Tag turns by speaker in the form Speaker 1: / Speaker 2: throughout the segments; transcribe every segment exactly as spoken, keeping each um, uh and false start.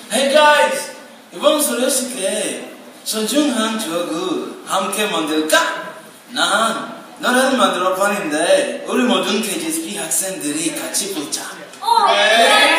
Speaker 1: Hey guys, 이번 소식에 소중한 추억을 함께 만들까? 난 노래를 만들어 봤는데 우리 모든 케이지에스피 학생들이 같이 보자.
Speaker 2: 어, 네.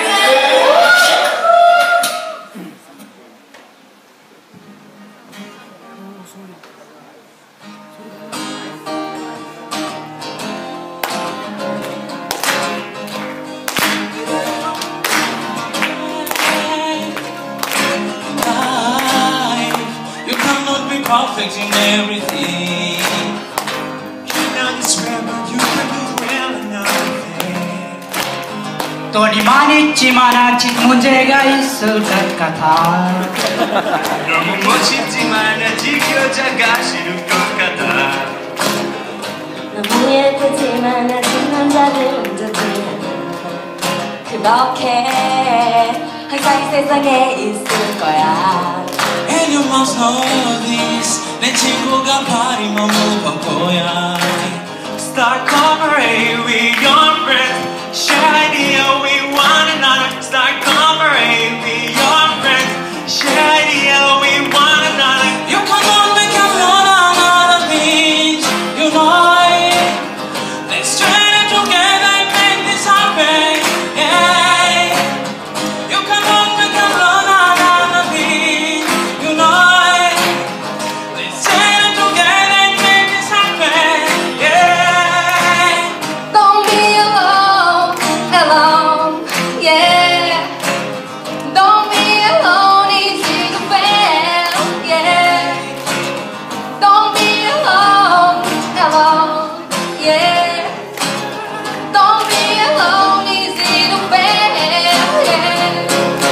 Speaker 1: Perfect in everything.
Speaker 3: Cannot describe what you can do well another thing.
Speaker 4: 돈이만 있지만 아직 문제가 있을 것 같아.
Speaker 3: 너무 멋있지만 아직 여자가 싫을 것 같아.
Speaker 2: 너무 예쁘지만 아직 남자들은 좋지 않아. 그렇게 항상 이 세상에 있을 거야.
Speaker 1: And you must know this. 내 친구가 발이 너무 바보야.
Speaker 3: Start cooperating with your friends. Share idea with one another. Start cooperating with your friends. Share idea with one another.
Speaker 1: You cannot make a lot of other things. You know it. Let's try it together and make this happen. Yeah. You cannot make a lot of other things. You know it. Let's try it together and make this happen. Yeah.
Speaker 2: Don't be alone, alone, yeah. Don't be alone, easy to fail, yeah. Don't be alone, alone, yeah. Don't be alone, easy to fail, yeah.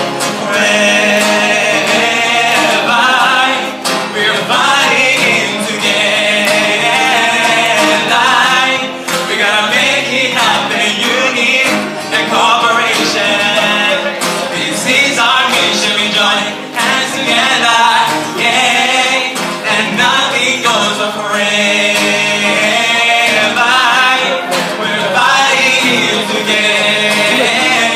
Speaker 3: We're fighting together. We gotta make it happen. Unity and cooperation. This is our mission. We join hands together, yeah. And nothing goes on forever. We're fighting together.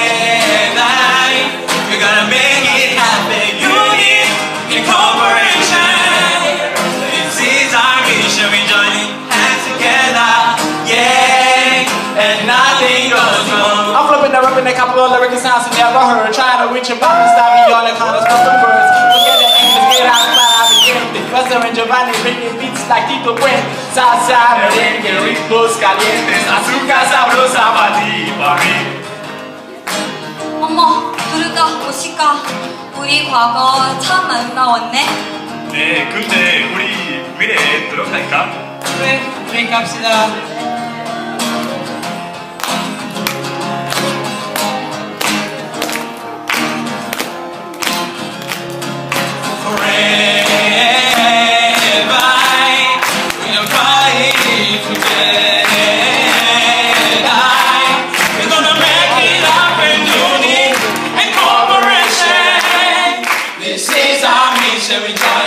Speaker 3: We gotta make it happen. Unity and cooperation. This is our mission. We join hands together, yeah. And nothing goes wrong.
Speaker 5: I'm flipping and ripping a couple of lyrical sounds you never heard. Trying to reach your button, stop me on the kind of spoken words. Forget the English, get out of my I'm gifted. Buster and Giovanni bringing beats like Tito Brent. Salsa, merengue, ritmos calientes. Azúcar sabrosa para ti, para mí.
Speaker 2: 어머, 부를까, 보실까? 우리 과거 참 아름다웠네.
Speaker 3: 네, 근데 우리 미래에 들어갈까?
Speaker 4: 그래, 브레이크 합시다.
Speaker 1: This is our mission. We try